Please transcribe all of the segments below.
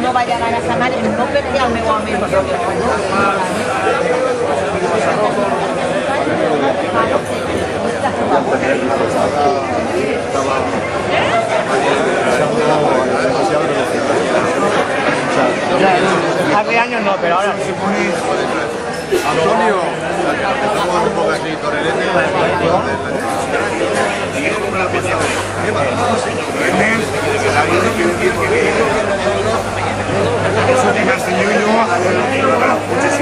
no vayan a la Mare, no perdí al meu amigo. Hace años no, pero ahora sí. Antonio, estamos un poco así, torrelete. Eso te enseñó yo a los coches y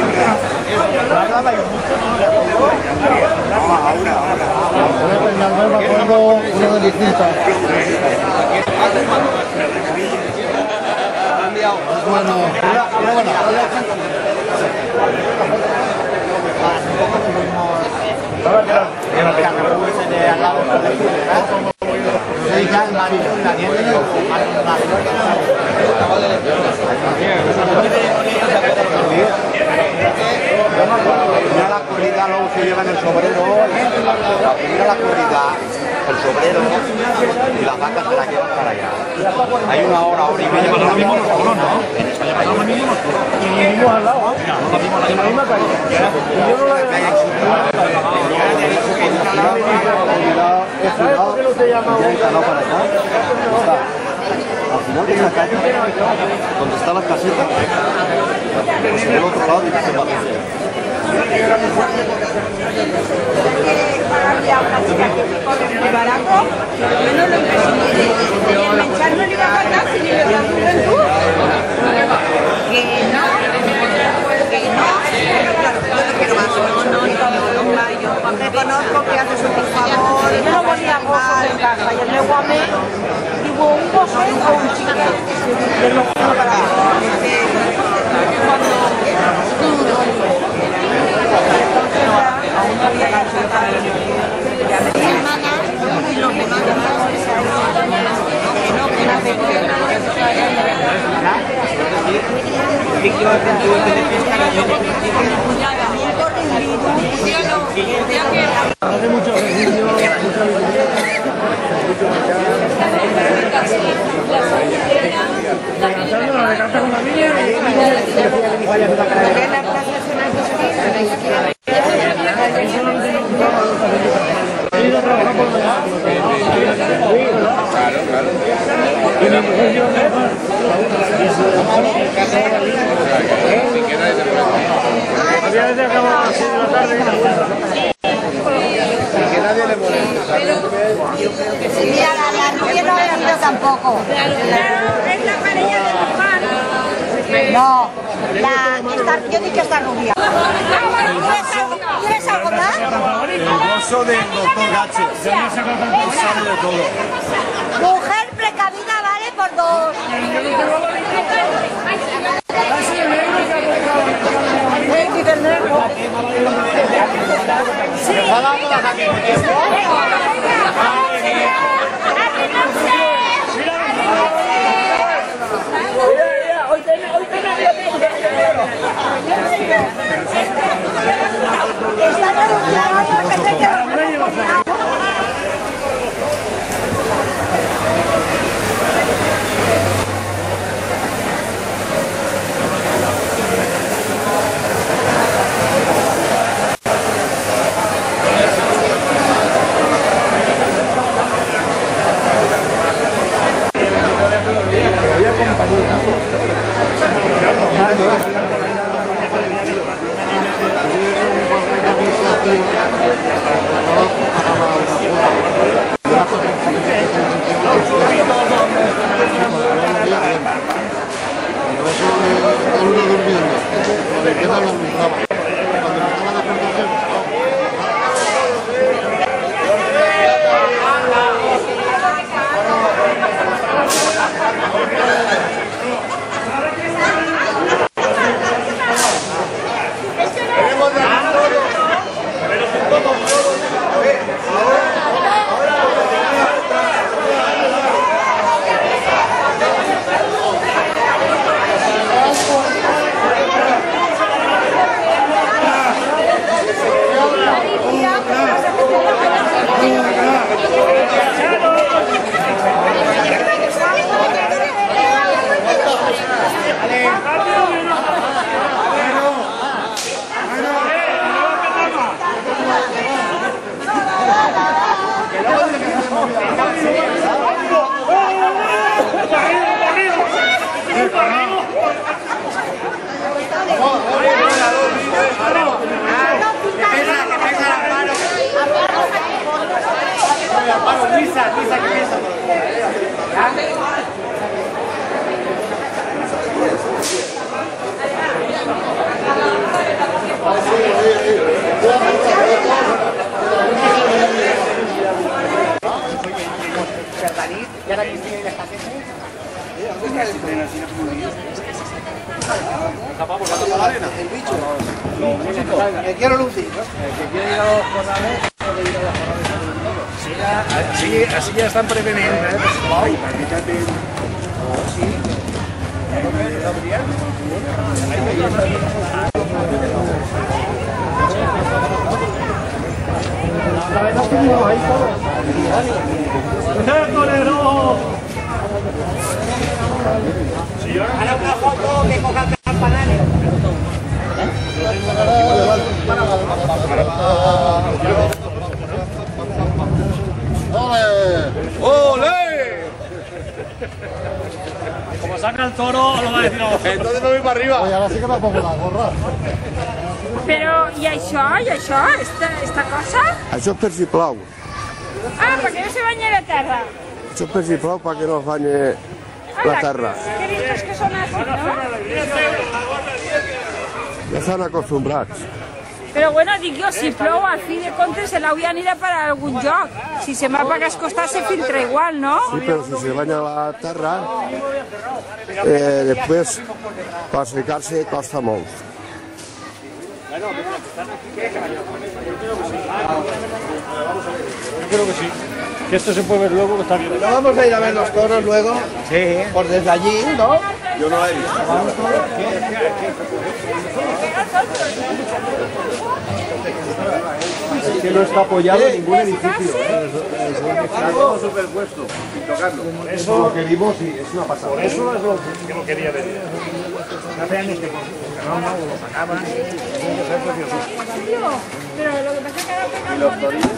Mira la corrida, luego se llevan el sobrero, mira la corrida, el sobrero y las vacas se las llevan para allá. Hay una hora y media. Lo mismo nosotros, ¿no? Lo mismo nosotros. Y vivimos al lado, ¿eh? En la misma calle. Y yo no la he ¿sabes por qué no se llama hoy? Al final de esa calle, donde están las casetas, por el otro lado dice Valencia. Una chica que se corre muy barato, menos lo imprescindible. Y el menchar no le iba a faltar si le da juventud. Que no, claro, yo no quiero más, no, yo reconozco que haces un favor. Yo no ponía gozo en casa y el meu home digo un gozo o un chico. Y el gozo para hace mucho ejercicio, la canta con la niña y vaya a la cara. Había veces acabamos a las 6 de la tarde y la vuelta. Que nadie le moleste, ¿sabes? mira, la rubia no ha venido tampoco. Es la pareja de tu pan. No, yo he dicho esta rubia. ¿Quieres algo más? El gozo del doctor Gache. Sabe de todo. Mujer precavida vale por dos. El bicho. Me quiero lucir, ¿no? El que quiere ir a los corrales, puede ir a los corrales. Así ya están preveniendo, ¿eh? Ay, Ahora una foto que coja el campanario. ¡Ole! como saca el toro, lo va a decir a vos. Entonces me voy para arriba. Oye, ahora sí que me pongo la gorra. Però, i això, esta cosa? Això és per si plou. Ah, perquè no se banya la terra. Això és per si plou perquè no es banye la terra. Que ricos que són així, no? Ja estan acostumbrats. Però bueno, dic jo, si plou, al fi de comptes se l'hauria anirà per a algun lloc. Si se m'ha pagat costar, se filtra igual, no? Sí, però si se banya la terra, després per secar-se costa molt. Yo creo que sí. Que esto se puede ver luego, que está bien. ¿No vamos a ir a ver los toros luego? Sí. Por desde allí, ¿no? Yo no la he visto. Es que no está apoyado en ningún edificio. Está todo superpuesto, sin tocarlo. Eso Lo que vimos sí, es una pasada. Por eso es lo que no quería venir. Realmente, no lo sacaban. Pero lo que pasa es que ahora Y los toritos.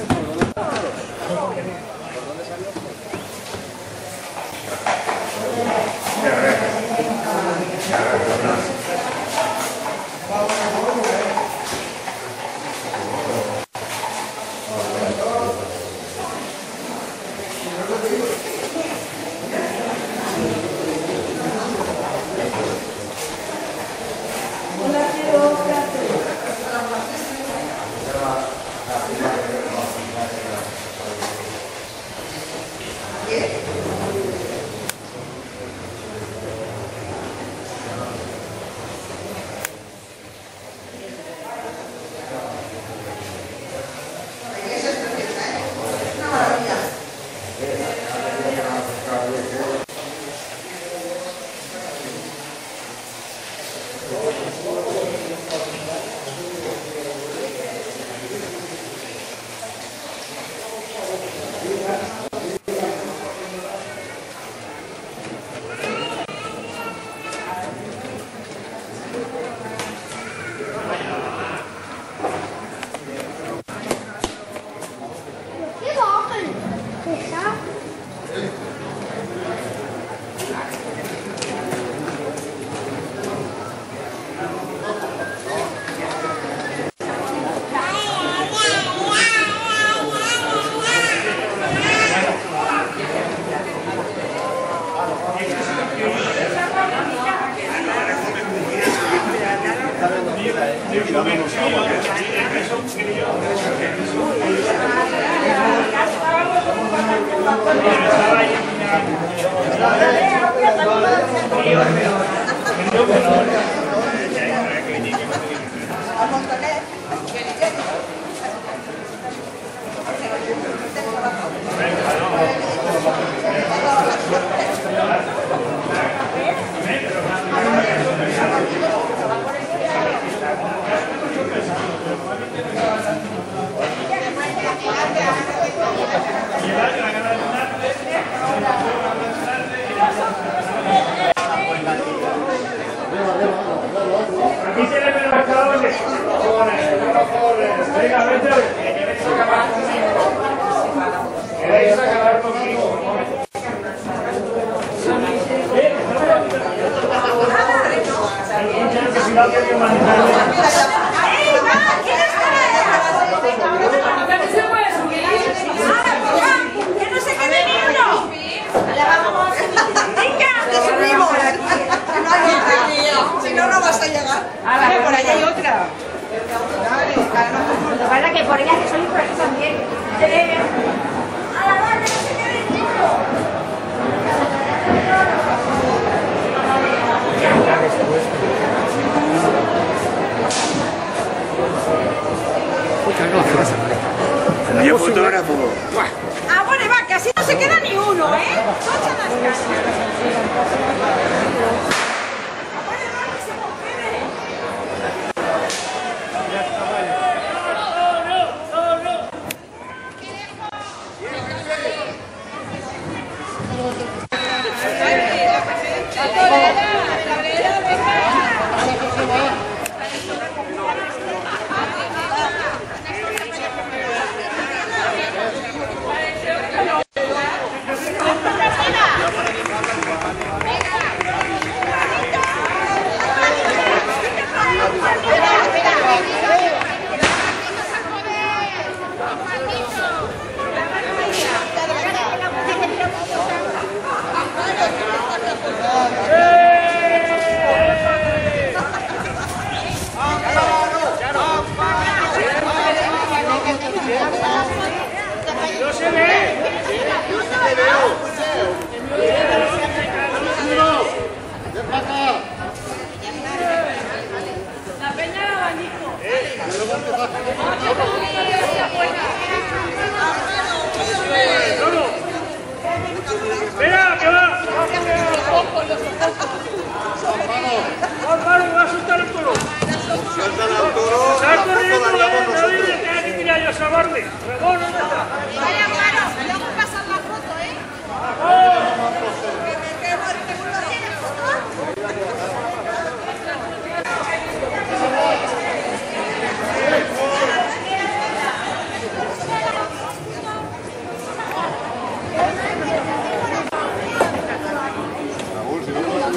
Que no se quede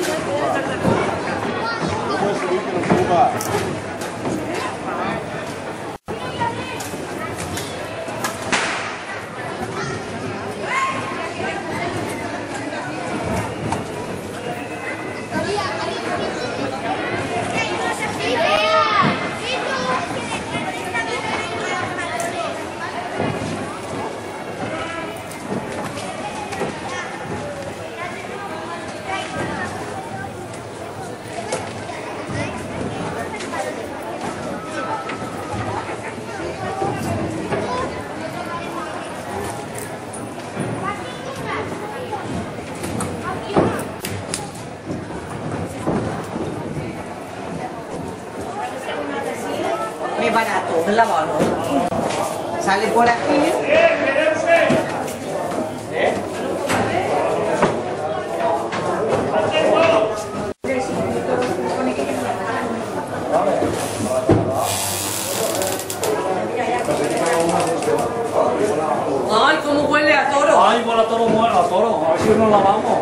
puedes subir que nos ocupa. Muy barato, un lavado. Sale por aquí. Ay, cómo huele a toro. Ay, huele a toro, muerto, a toro. A ver si nos lavamos.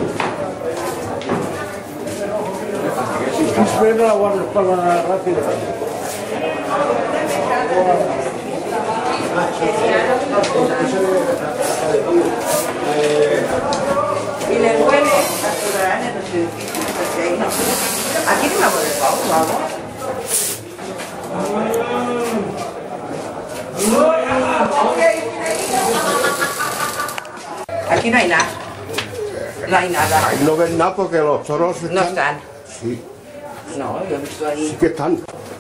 Espero la guardaespaldas rápido. Y le huele a ciudadanos en los edificios, porque ahí no. Aquí no me huele el pavo, vamos. Aquí no hay nada. No hay nada. Ahí no ven nada porque los toros están... No están. Sí, No, yo he visto ahí. sí que están.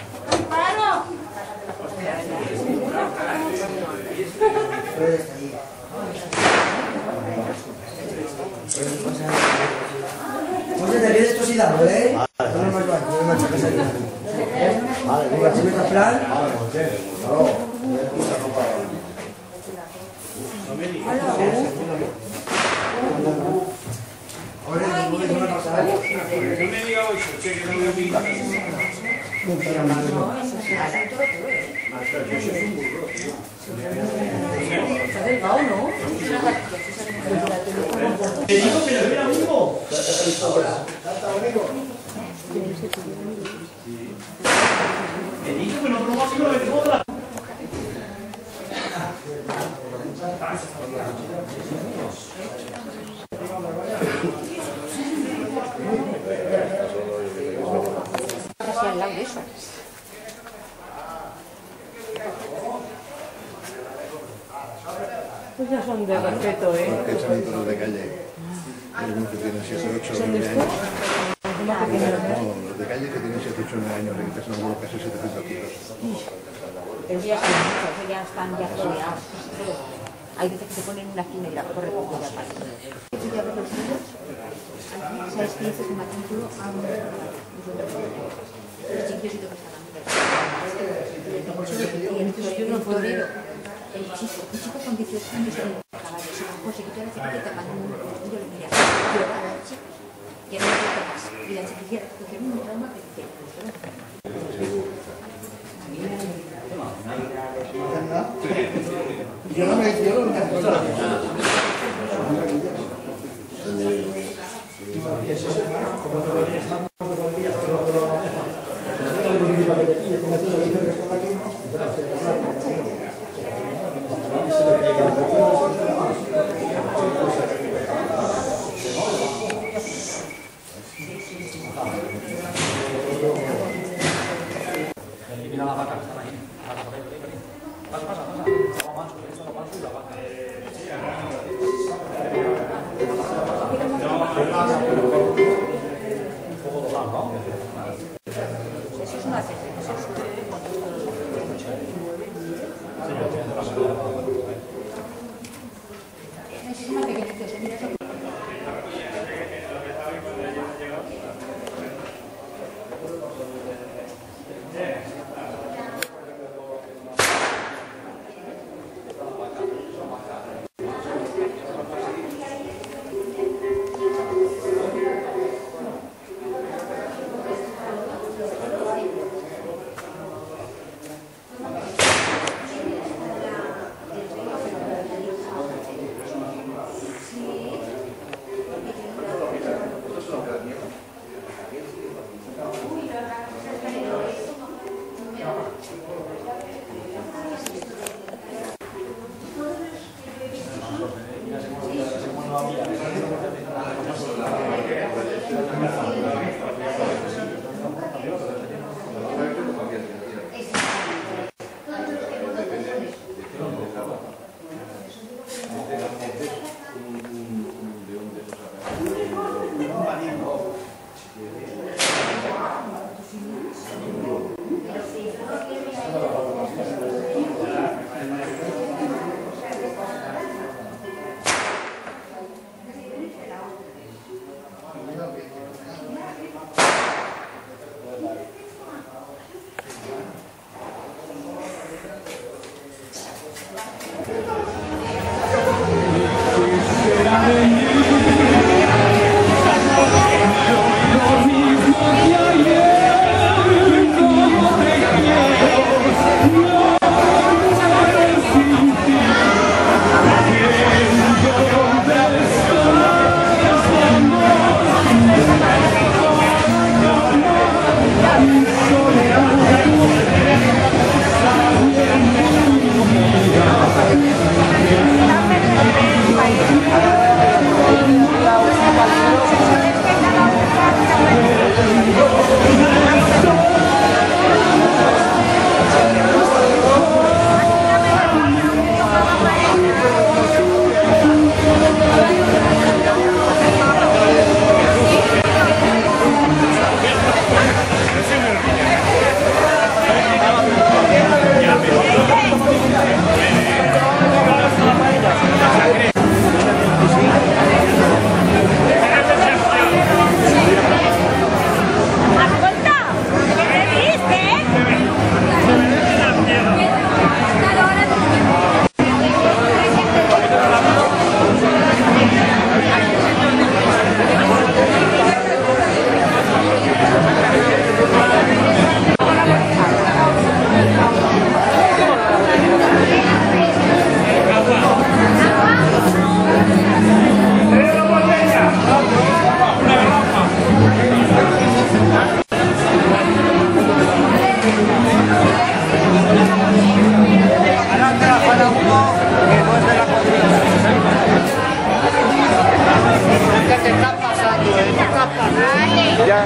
Oye, te viene esto sin darlo, ¿eh? Vale, venga, si me está plan. Pues ya son de respeto, ¿eh? Porque echan un toro de calle. Hay unos que tienen 7, 8, 9 años. No, los de calle que tienen 7, 8, 9 años, que pesan algunos casi 700 kilos. Pero ya son muchos, ya están ya rodeados. Hay veces que se ponen una esquina y la corre por toda parte. ¿Sabes qué dice su matrículo a un chiquillo que está dando? El torero, el chico con 18 años en el caballo, se bajó, se quitó la chaqueta, mandó un yo le miré, y no me más. Y la chiquilla cogieron un trauma que dice, Yo no me Elimina la vaca, están ahí. Pasa, pasa, pasa. Esto lo paso y la vaca. Un poco doblado, ¿no? eso es una cena, eso es una pequeñita,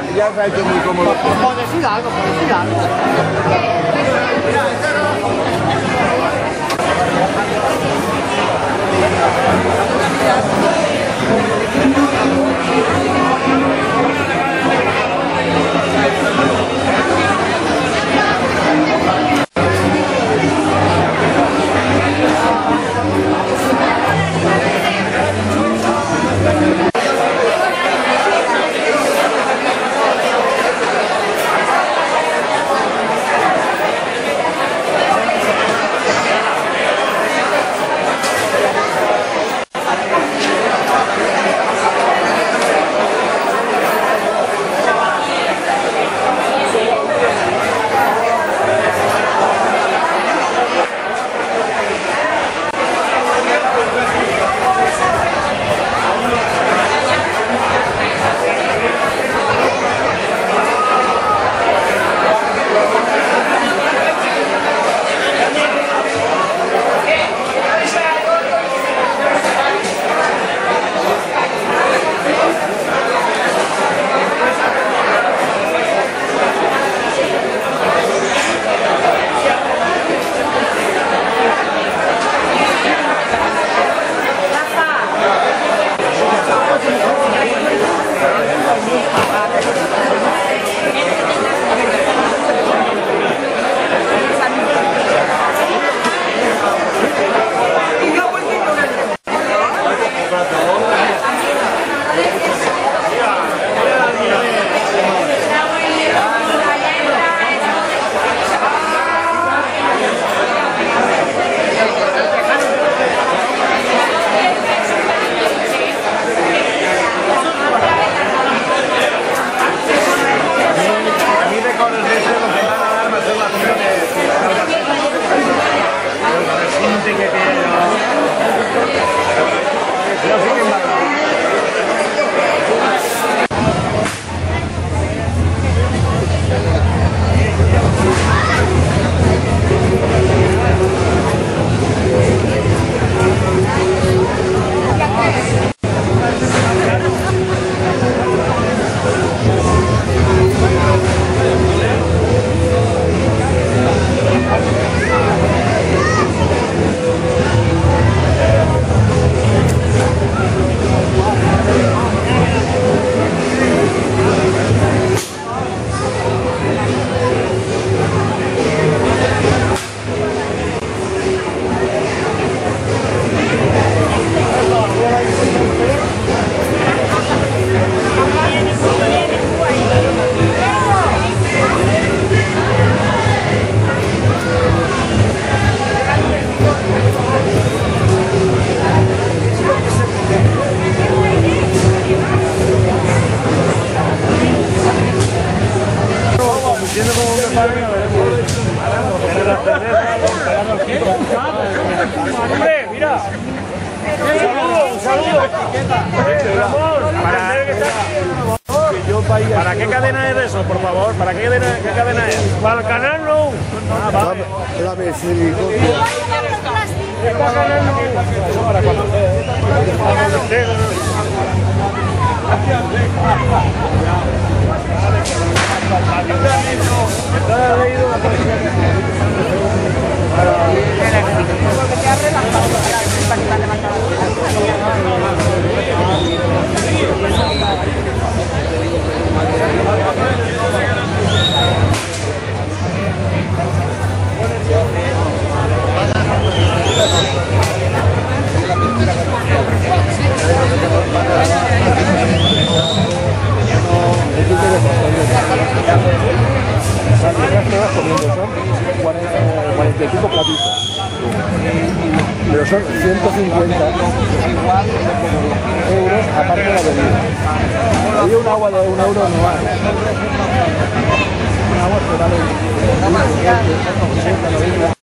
ya se ha hecho muy cómodo. Por decir algo, por decir algo. ¡Hombre, mira! ¡Un saludo! ¿Para qué cadena es eso, por favor? ¿Para qué cadena es? ¿Para el canal no? Ah, vale. La misericordia. Esta cadena no. Eso para cuando esté. Pero son 150 euros aparte de la bebida. Hay un agua de 1 euro no hay. Un agua que vale